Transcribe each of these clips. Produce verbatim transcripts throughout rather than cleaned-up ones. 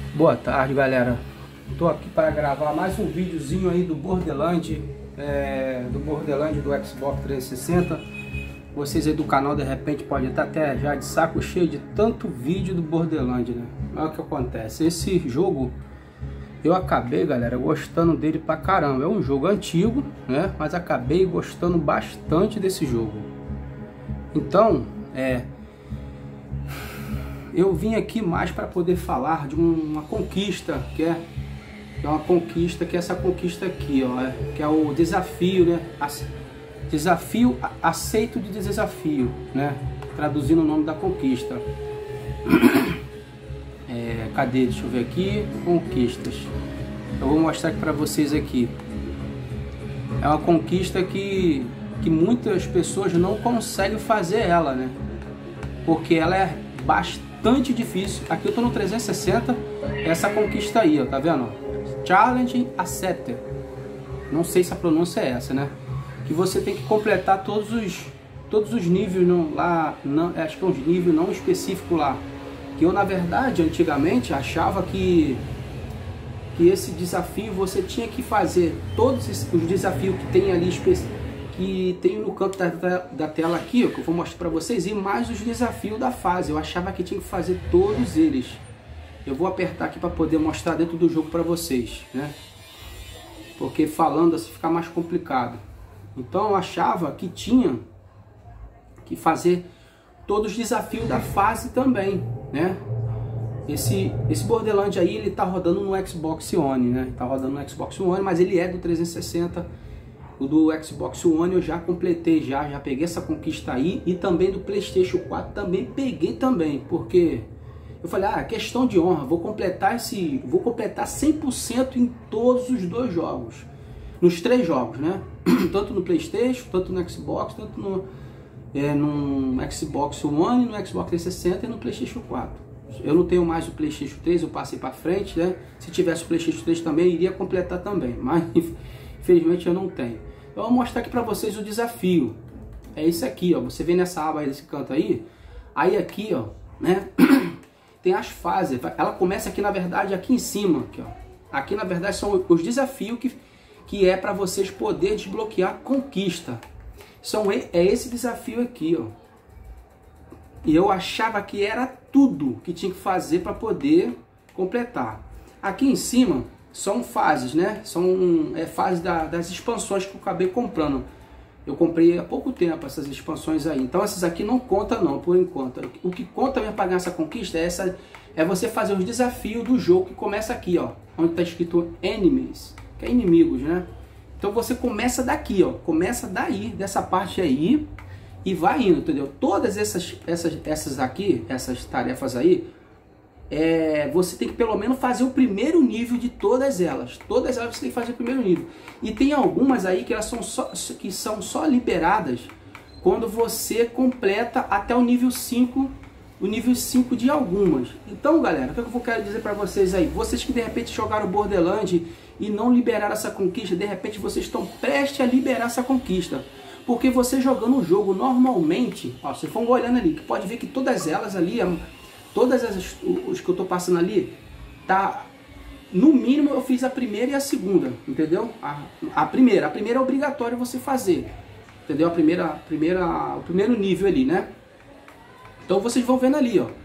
Boa tarde, galera. Tô aqui para gravar mais um videozinho aí do Borderlands, é, do Borderlands do Xbox trezentos e sessenta. Vocês aí do canal de repente podem estar até já de saco cheio de tanto vídeo do Borderlands, né? Olha o que acontece. Esse jogo eu acabei, galera, gostando dele pra caramba. É um jogo antigo, né? Mas acabei gostando bastante desse jogo. Então, é... eu vim aqui mais para poder falar de uma conquista, que é, que é uma conquista, que é essa conquista aqui, ó, é, que é o desafio, né? Desafio aceito de desafio, né? Traduzindo o nome da conquista. É, cadê? Deixa eu ver aqui. Conquistas. Eu vou mostrar aqui para vocês aqui. É uma conquista que, que muitas pessoas não conseguem fazer ela, né? Porque ela é bastante difícil. Aqui eu tô no trezentos e sessenta. Essa conquista aí, ó, tá vendo? Challenge Accepted. Não sei se a pronúncia é essa, né? Que você tem que completar todos os todos os níveis não, lá, não, acho que é um nível não específico lá. Que eu, na verdade, antigamente achava que que esse desafio você tinha que fazer todos os desafios que tem ali que tem no canto da, da, da tela aqui, ó, que eu vou mostrar para vocês, e mais os desafios da fase. Eu achava que tinha que fazer todos eles. Eu vou apertar aqui para poder mostrar dentro do jogo para vocês, né? Porque falando assim fica mais complicado. Então eu achava que tinha que fazer todos os desafios da fase também, né? Esse, esse Borderlands aí, ele tá rodando no Xbox One, né? Tá rodando no Xbox One, mas ele é do trezentos e sessenta. O do Xbox One eu já completei, já, já peguei essa conquista aí. E também do PlayStation quatro também peguei também, porque eu falei, ah, questão de honra, vou completar esse, vou completar cem por cento em todos os dois jogos. Nos três jogos, né? Tanto no PlayStation, tanto no Xbox, tanto no, é, no Xbox One, no Xbox trezentos e sessenta e no PlayStation quatro. Eu não tenho mais o PlayStation três, eu passei para frente, né? Se tivesse o PlayStation três também, iria completar também, mas infelizmente eu não tenho. Então eu vou mostrar aqui para vocês o desafio. É esse aqui, ó. Você vê nessa aba aí, desse canto aí. Aí aqui, ó, né? Tem as fases. Ela começa aqui, na verdade, aqui em cima, aqui, ó. Aqui, na verdade, são os desafios que que é para vocês poder desbloquear a conquista. São, é esse desafio aqui, ó. E eu achava que era tudo que tinha que fazer para poder completar. Aqui em cima são fases, né? São é, fases da, das expansões que eu acabei comprando. Eu comprei há pouco tempo essas expansões aí. Então essas aqui não contam não, por enquanto. O que conta mesmo para ganhar essa conquista é, essa, é você fazer os desafios do jogo, que começa aqui, ó. Onde está escrito Enemies, que é inimigos, né? Então você começa daqui, ó. Começa daí, dessa parte aí. E vai indo, entendeu? Todas essas, essas, essas aqui, essas tarefas aí, é, você tem que pelo menos fazer o primeiro nível de todas elas. Todas elas você tem que fazer o primeiro nível. E tem algumas aí que elas são só, que são só liberadas quando você completa até o nível cinco, o nível cinco de algumas. Então, galera, o que eu quero dizer para vocês aí? Vocês que de repente jogaram Borderlands e não liberaram essa conquista, de repente vocês estão prestes a liberar essa conquista. Porque você jogando o jogo normalmente, ó, vocês vão olhando ali, que pode ver que todas elas ali, todas as, os que eu tô passando ali, tá, no mínimo eu fiz a primeira e a segunda, entendeu? A, a primeira, a primeira é obrigatório você fazer, entendeu? A primeira, a primeira, o primeiro nível ali, né? Então vocês vão vendo ali, ó.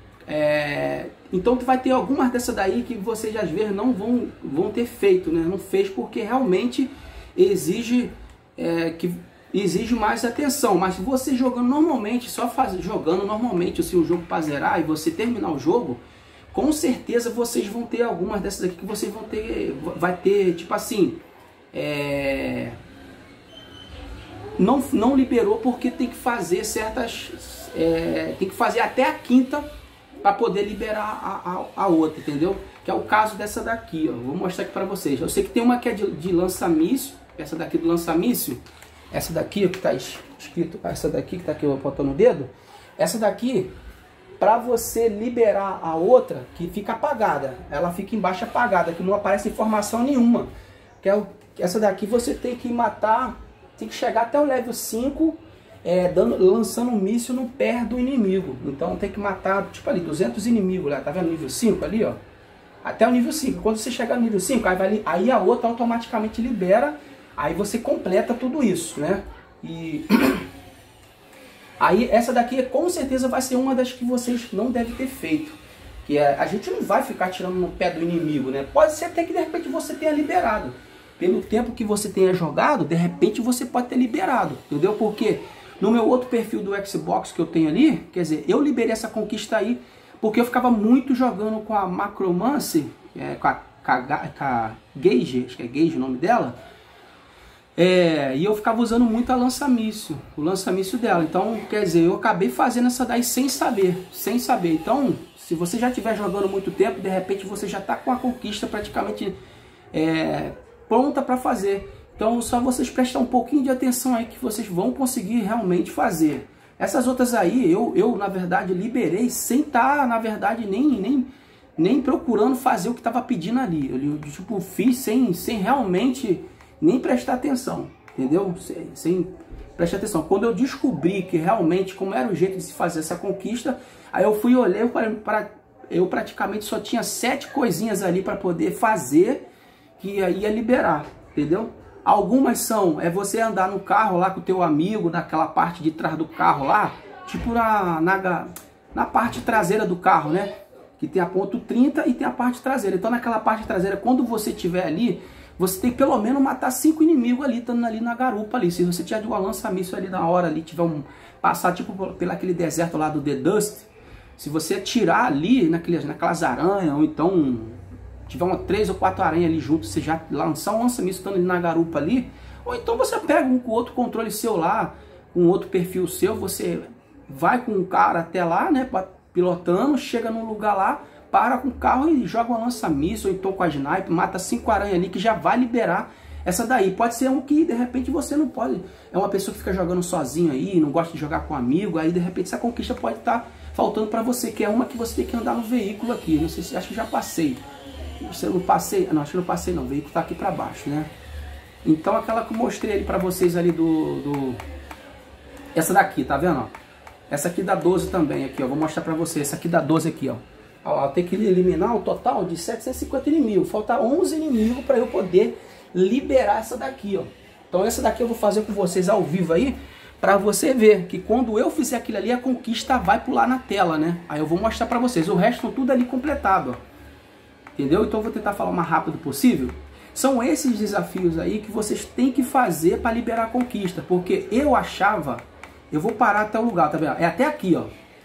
É, então vai ter algumas dessas daí que vocês às vezes não vão, vão ter feito, né? Não fez porque realmente exige é, que exige mais atenção. Mas se você jogando normalmente, só faz, jogando normalmente assim, o jogo para zerar e você terminar o jogo, com certeza vocês vão ter algumas dessas aqui que vocês vão ter, vai ter tipo assim, é, não, não liberou porque tem que fazer certas, é, tem que fazer até a quinta para poder liberar a, a, a outra, entendeu? Que é o caso dessa daqui, ó. Vou mostrar aqui para vocês. Eu sei que tem uma que é de, de lança-míssil, essa daqui do lança-míssil. Essa daqui, ó, que está escrito, essa daqui que está aqui eu apontando o dedo, essa daqui, para você liberar a outra, que fica apagada, ela fica embaixo apagada, que não aparece informação nenhuma, que é o, essa daqui você tem que matar, tem que chegar até o level cinco, é, dando, lançando um míssil no pé do inimigo. Então tem que matar, tipo ali, duzentos inimigos lá, tá vendo? Nível cinco ali, ó. Até o nível cinco. Quando você chegar no nível cinco, aí, vai, aí a outra automaticamente libera, aí você completa tudo isso, né? E aí essa daqui com certeza vai ser uma das que vocês não devem ter feito. Que é, a gente não vai ficar tirando no pé do inimigo, né? Pode ser até que de repente você tenha liberado. Pelo tempo que você tenha jogado, de repente você pode ter liberado, entendeu? Porque no meu outro perfil do Xbox que eu tenho ali, quer dizer, eu liberei essa conquista aí, porque eu ficava muito jogando com a Macromancer, é, com, a, com, a, com a Gage, acho que é Gage o nome dela, é, e eu ficava usando muito a lança-míssil, o lança-míssil dela. Então, quer dizer, eu acabei fazendo essa daí sem saber, sem saber. Então, se você já estiver jogando muito tempo, de repente você já está com a conquista praticamente é, pronta para fazer. Então, só vocês prestar um pouquinho de atenção aí que vocês vão conseguir realmente fazer. Essas outras aí, eu, eu na verdade, liberei sem estar, na verdade, nem, nem, nem procurando fazer o que estava pedindo ali. Eu, tipo, fiz sem, sem realmente nem prestar atenção, entendeu? Sem, sem prestar atenção. Quando eu descobri que realmente, como era o jeito de se fazer essa conquista, aí eu fui olhar, eu, pra, eu praticamente só tinha sete coisinhas ali para poder fazer, que ia liberar, entendeu? Algumas são, é você andar no carro lá com o teu amigo, naquela parte de trás do carro lá, tipo na, na, na parte traseira do carro, né? Que tem a ponto trinta e tem a parte traseira. Então naquela parte traseira, quando você estiver ali, você tem que pelo menos matar cinco inimigos ali, estando ali na garupa ali. Se você tiver de uma lança-míssil ali na hora ali, tiver um, passar tipo pelo aquele deserto lá do The Dust, se você atirar ali naqueles, naquelas aranhas, ou então tiver uma três ou quatro aranhas ali junto, você já lançar um lança-míssil estando ali na garupa ali, ou então você pega um com outro controle seu lá, um outro perfil seu, você vai com o cara até lá, né, pilotando, chega num lugar lá, para com o carro e joga uma lança-míssil, ou então com a sniper, mata cinco aranhas ali que já vai liberar essa daí. Pode ser um que de repente você não pode, é uma pessoa que fica jogando sozinho aí, não gosta de jogar com um amigo, aí de repente essa conquista pode estar faltando para você, que é uma que você tem que andar no veículo aqui. Não sei se, acho que já passei. Se eu não passei, não, acho que não passei não, o veículo tá aqui para baixo, né? Então aquela que eu mostrei ali para vocês ali do, do... Essa daqui, tá vendo, ó? Essa aqui dá doze também, aqui, ó, vou mostrar para vocês. Essa aqui dá doze aqui, ó. Ó, tem que eliminar o total de setecentos e cinquenta inimigos. Falta onze inimigos para eu poder liberar essa daqui, ó. Então essa daqui eu vou fazer com vocês ao vivo aí, para você ver que quando eu fizer aquilo ali, a conquista vai pular na tela, né? Aí eu vou mostrar para vocês. O resto tudo ali completado, ó. Entendeu? Então eu vou tentar falar o mais rápido possível. São esses desafios aí que vocês têm que fazer para liberar a conquista. Porque eu achava... Eu vou parar até o lugar, tá vendo? É até aqui, ó.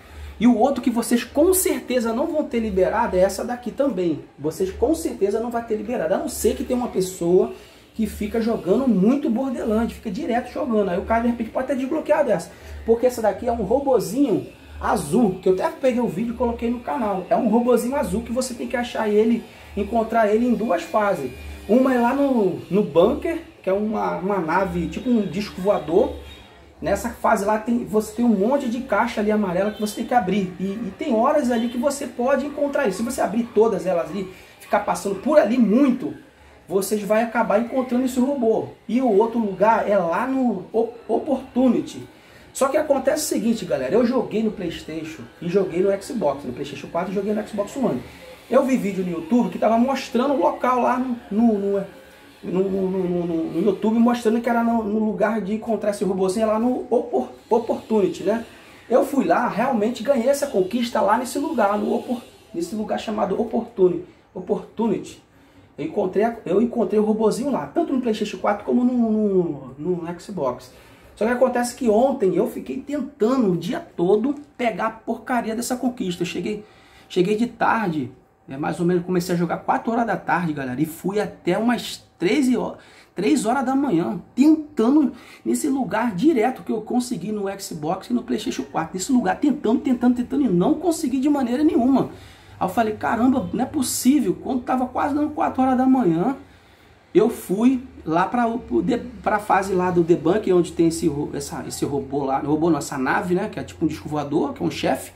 E o outro que vocês com certeza não vão ter liberado é essa daqui também. Vocês com certeza não vão ter liberado. A não ser que tenha uma pessoa que fica jogando muito Borderlands, fica direto jogando. Aí o cara de repente pode ter desbloqueado essa. Porque essa daqui é um robozinho azul, que eu até peguei o vídeo e coloquei no canal. É um robozinho azul que você tem que achar ele, encontrar ele em duas fases. Uma é lá no, no bunker, que é uma, uma nave, tipo um disco voador. Nessa fase lá tem, você tem um monte de caixa ali amarela que você tem que abrir. E, e tem horas ali que você pode encontrar isso. Se você abrir todas elas ali, ficar passando por ali muito, vocês vão acabar encontrando esse robô. E o outro lugar é lá no Opportunity. Só que acontece o seguinte, galera. Eu joguei no PlayStation e joguei no Xbox. No PlayStation quatro e joguei no Xbox One. Eu vi vídeo no YouTube que estava mostrando o local lá no... no, no No, no, no, no YouTube, mostrando que era no, no lugar de encontrar esse robôzinho lá no Opportunity, né? Eu fui lá, realmente ganhei essa conquista lá nesse lugar, no, nesse lugar chamado Opportunity. Opportunity. Eu encontrei, eu encontrei o robôzinho lá, tanto no PlayStation quatro como no, no, no Xbox. Só que acontece que ontem eu fiquei tentando o dia todo pegar a porcaria dessa conquista. Eu cheguei, cheguei de tarde, é, mais ou menos comecei a jogar quatro horas da tarde, galera, e fui até umas treze horas, três horas da manhã, tentando nesse lugar direto que eu consegui no Xbox e no PlayStation quatro. Nesse lugar, tentando, tentando, tentando e não consegui de maneira nenhuma. Aí eu falei, caramba, não é possível. Quando tava quase dando quatro horas da manhã, eu fui lá para a fase lá do debunk, onde tem esse, essa, esse robô lá, robô não, essa nave, né, que é tipo um disco voador, que é um chefe.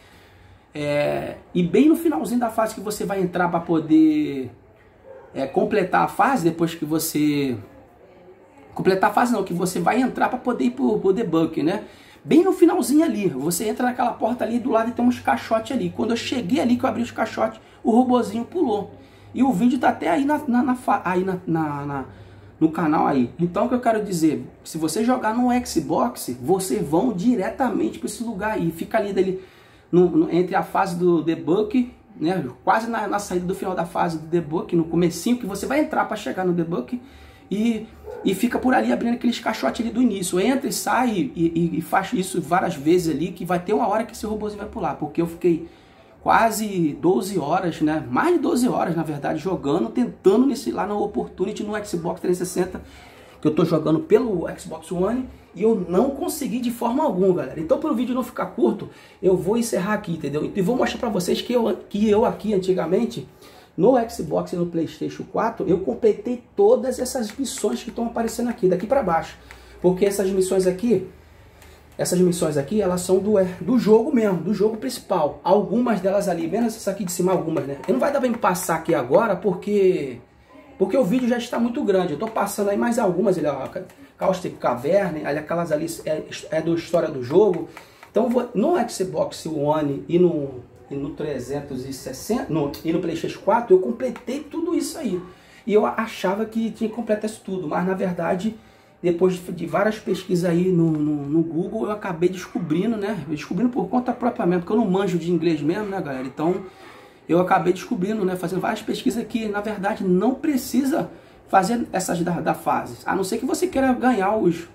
É, e bem no finalzinho da fase que você vai entrar para poder... É, completar a fase, depois que você... Completar a fase não, que você vai entrar para poder ir pro, pro debug, né? Bem no finalzinho ali, você entra naquela porta ali, do lado e tem uns caixotes ali. Quando eu cheguei ali, que eu abri os caixotes, o robozinho pulou. E o vídeo tá até aí, na, na, na, aí na, na, na, no canal aí. Então o que eu quero dizer, se você jogar no Xbox, vocês vão diretamente para esse lugar aí. Fica ali dele, no, no, entre a fase do debug, né, quase na, na saída do final da fase do debug, no comecinho, que você vai entrar para chegar no debug. E, e fica por ali abrindo aqueles caixotes ali do início. Entra e sai e, e, e faz isso várias vezes ali, que vai ter uma hora que esse robôzinho vai pular. Porque eu fiquei quase doze horas, né? Mais de doze horas, na verdade, jogando, tentando nesse lá no Opportunity no Xbox trezentos e sessenta, que eu tô jogando pelo Xbox One, e eu não consegui de forma alguma, galera. Então, para o vídeo não ficar curto, eu vou encerrar aqui, entendeu? E vou mostrar para vocês que eu, que eu aqui, antigamente, no Xbox e no PlayStation quatro, eu completei todas essas missões que estão aparecendo aqui, daqui para baixo. Porque essas missões aqui, essas missões aqui, elas são do, do jogo mesmo, do jogo principal. Algumas delas ali, menos essa aqui de cima, algumas, né? Eu não vai dar para me passar aqui agora, porque porque o vídeo já está muito grande. Eu tô passando aí mais algumas, ele, ó, Caustic Cavern, ali, aquelas ali é, é do história do jogo. Então, vou, no Xbox One e no, e no trezentos e sessenta, no, e no PlayStation quatro, eu completei tudo isso aí. E eu achava que tinha que completar isso tudo, mas na verdade, depois de várias pesquisas aí no, no, no Google, eu acabei descobrindo, né? Descobrindo por conta própria mesmo, porque eu não manjo de inglês mesmo, né, galera? Então, eu acabei descobrindo, né? Fazendo várias pesquisas que, na verdade, não precisa fazer essas da, da fase. A não ser que você queira ganhar os,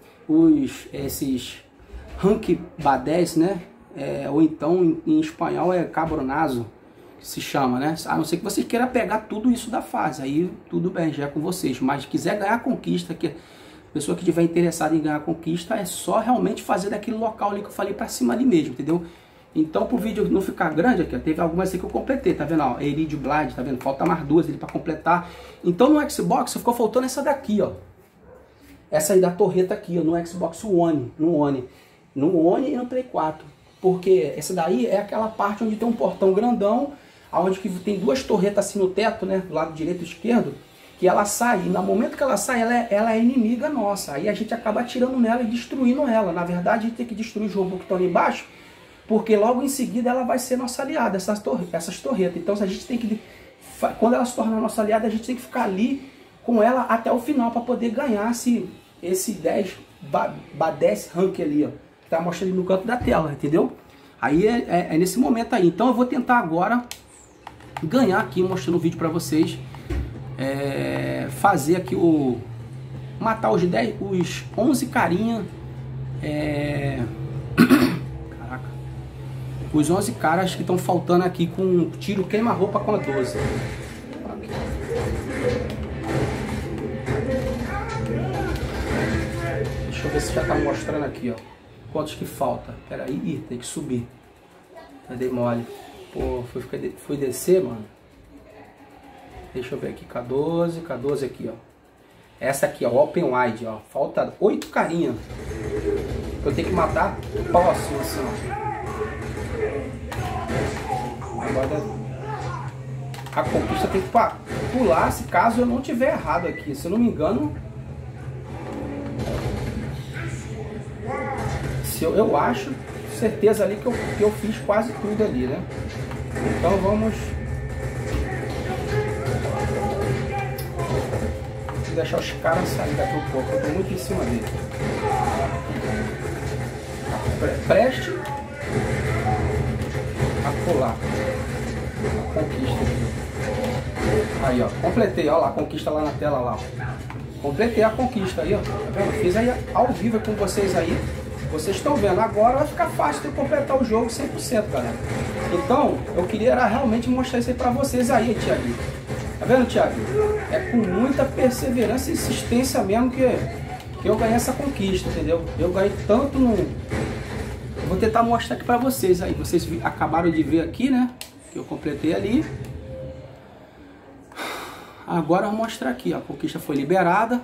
os esses rank badés, né? É, ou então, em, em espanhol, é cabronazo, que se chama, né? A não ser que você queira pegar tudo isso da fase. Aí, tudo bem, já é com vocês. Mas, quiser ganhar a conquista, que pessoa que estiver interessada em ganhar a conquista, é só realmente fazer daquele local ali que eu falei pra cima ali mesmo, entendeu? Então, pro vídeo não ficar grande aqui, ó, teve algumas aí que eu completei, tá vendo? Ó, Eridio Blade, tá vendo? Falta mais duas ali pra completar. Então, no Xbox, ficou faltando essa daqui, ó. Essa aí da torreta aqui, ó, no Xbox One, no One. No One e no Play quatro. Porque essa daí é aquela parte onde tem um portão grandão, onde que tem duas torretas assim no teto, né? Do lado direito e esquerdo. Que ela sai, e no momento que ela sai, ela é, ela é inimiga nossa. Aí a gente acaba atirando nela e destruindo ela. Na verdade, a gente tem que destruir os robôs que estão ali embaixo, porque logo em seguida ela vai ser nossa aliada, essas, torre, essas torretas. Então a gente tem que, quando ela se torna nossa aliada, a gente tem que ficar ali com ela até o final para poder ganhar esse, esse dez badés rank ali, ó, que tá mostrando ali no canto da tela, entendeu? Aí é, é, é nesse momento aí. Então eu vou tentar agora ganhar aqui, mostrando o vídeo para vocês. É, fazer aqui o matar os dez, os onze carinha, é, caraca, os onze caras que estão faltando aqui com tiro queima-roupa com a doze. Deixa eu ver se já tá mostrando aqui, ó, quantos que falta. Pera aí, ih, tem que subir. Cadê mole? Pô, fui, fui descer, mano. Deixa eu ver aqui, K doze, K doze aqui, ó. Essa aqui, ó, Open Wide, ó. Falta oito carinha. Eu tenho que matar o pau assim, assim, ó. Agora, a conquista tem que pular, se caso eu não tiver errado aqui. Se eu não me engano, se eu, eu acho, certeza ali que eu, que eu fiz quase tudo ali, né? Então vamos... deixar os caras sair daqui um pouco, eu tô muito em cima dele. Preste a pular a conquista. Aí, ó, completei, ó lá, a conquista lá na tela lá, ó. Completei a conquista aí, ó, tá vendo? Fiz aí ao vivo com vocês aí. Vocês estão vendo, agora vai ficar fácil de completar o jogo cem por cento, galera. Então, eu queria era realmente mostrar isso aí pra vocês aí, Thiago. Tá vendo, Thiago? É com muita perseverança e insistência mesmo que, que eu ganhei essa conquista, entendeu? Eu ganhei tanto no... Eu vou tentar mostrar aqui pra vocês aí. Vocês acabaram de ver aqui, né? Que eu completei ali. Agora eu vou mostrar aqui, ó. A conquista foi liberada.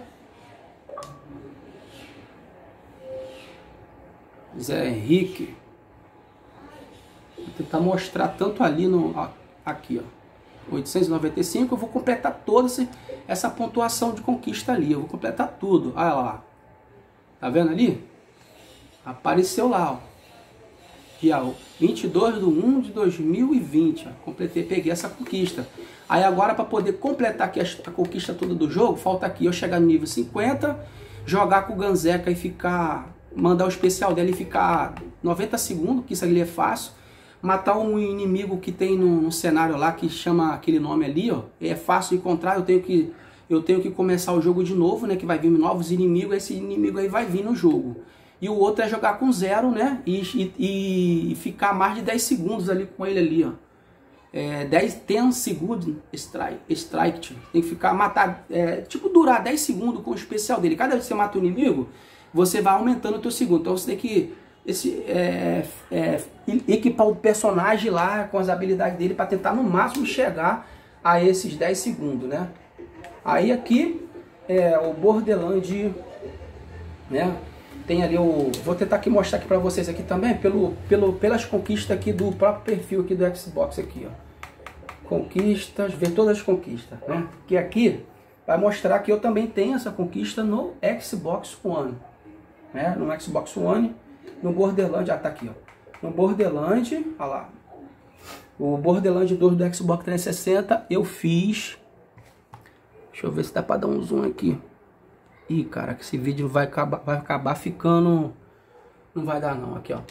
Zé Henrique. Vou tentar mostrar tanto ali no... Ó, aqui, ó. oitocentos e noventa e cinco, eu vou completar toda essa pontuação de conquista ali. Eu vou completar tudo. Olha lá. Tá vendo ali? Apareceu lá, ó. dia vinte e dois de um de dois mil e vinte, ó, completei, peguei essa conquista. Aí agora, para poder completar aqui a, a conquista toda do jogo, falta aqui eu chegar no nível cinquenta, jogar com o Ganzeca e ficar, mandar o especial dela e ficar noventa segundos, que isso ali é fácil. Matar um inimigo que tem no, no cenário lá, que chama aquele nome ali, ó, é fácil de encontrar. Eu tenho que eu tenho que começar o jogo de novo, né, que vai vir novos inimigos, esse inimigo aí vai vir no jogo. E o outro é jogar com zero, né, e, e, e ficar mais de dez segundos ali com ele ali, ó. É, dez, dez segundos strike, strike, tem que ficar, matar, é, tipo durar dez segundos com o especial dele. Cada vez que você mata o inimigo, você vai aumentando o teu segundo. Então você tem que esse, é, é, equipar o personagem lá com as habilidades dele para tentar no máximo chegar a esses dez segundos, né. Aí aqui é o Borderland, né? Tem ali o... Vou tentar aqui mostrar aqui para vocês aqui também, pelo, pelo, pelas conquistas aqui do próprio perfil aqui do Xbox aqui, ó. Conquistas, ver todas as conquistas, né? Que aqui vai mostrar que eu também tenho essa conquista no Xbox One, né? No Xbox One, no Borderland, ah, tá aqui, ó. No Borderland, olha lá. O Borderland dois do Xbox trezentos e sessenta eu fiz... Deixa eu ver se dá pra dar um zoom aqui. Ih, cara, que esse vídeo vai acabar, vai acabar ficando... Não vai dar não, aqui ó.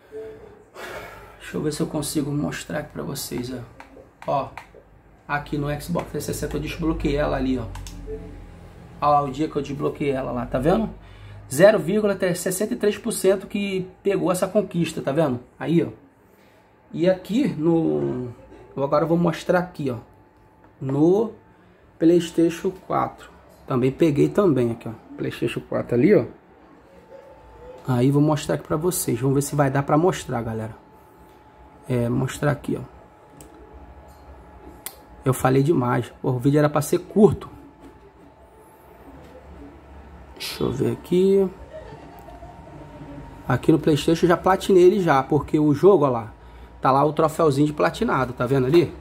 Deixa eu ver se eu consigo mostrar aqui pra vocês, ó. Ó, aqui no Xbox trezentos e sessenta eu desbloqueei ela ali, ó. Olha lá o dia que eu desbloqueei ela lá, tá vendo? zero vírgula sessenta e três por cento que pegou essa conquista, tá vendo? Aí, ó. E aqui no... Eu agora vou mostrar aqui, ó. No PlayStation quatro. Também peguei também aqui, ó. PlayStation quatro ali, ó. Aí vou mostrar aqui pra vocês. Vamos ver se vai dar pra mostrar, galera. É, mostrar aqui, ó. Eu falei demais. Pô, o vídeo era pra ser curto. Deixa eu ver aqui. Aqui no PlayStation eu já platinei ele já, porque o jogo, ó lá, tá lá o troféuzinho de platinado, tá vendo ali?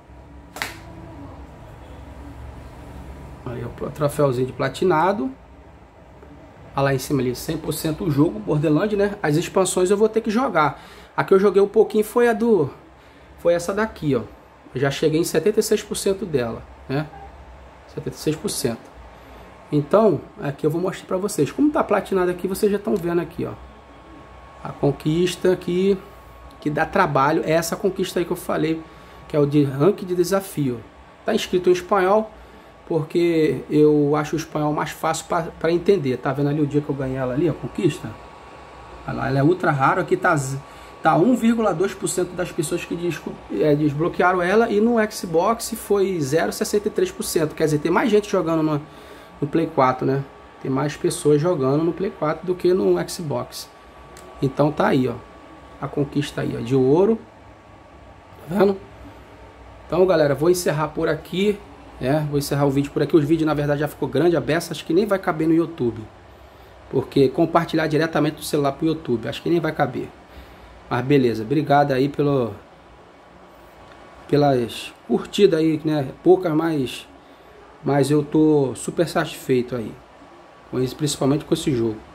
Aí o troféuzinho de platinado. Olha lá em cima ali, cem por cento o jogo, Borderland, né? As expansões eu vou ter que jogar. A que eu joguei um pouquinho foi a do... Foi essa daqui, ó. Eu já cheguei em setenta e seis por cento dela, né? setenta e seis por cento. Então, aqui eu vou mostrar pra vocês. Como tá platinado aqui, vocês já estão vendo aqui, ó. A conquista que, que dá trabalho é essa conquista aí que eu falei, que é o de ranking de desafio. Tá escrito em espanhol, porque eu acho o espanhol mais fácil para entender. Tá vendo ali o dia que eu ganhei ela ali, a conquista? Olha lá, ela é ultra raro. Aqui tá, tá um vírgula dois por cento das pessoas que des, é, desbloquearam ela, e no Xbox foi zero vírgula sessenta e três por cento. Quer dizer, tem mais gente jogando no, no Play quatro, né? Tem mais pessoas jogando no Play quatro do que no Xbox. Então tá aí, ó. A conquista aí, ó, de ouro. Tá vendo? Então, galera, vou encerrar por aqui. É, vou encerrar o vídeo por aqui. O vídeo, na verdade, já ficou grande a beça. Acho que nem vai caber no YouTube. Porque compartilhar diretamente do celular pro YouTube, acho que nem vai caber. Mas beleza, obrigado aí pelo... Pelas curtidas aí, né? Poucas, mas... Mas eu tô super satisfeito aí. Com isso, principalmente com esse jogo.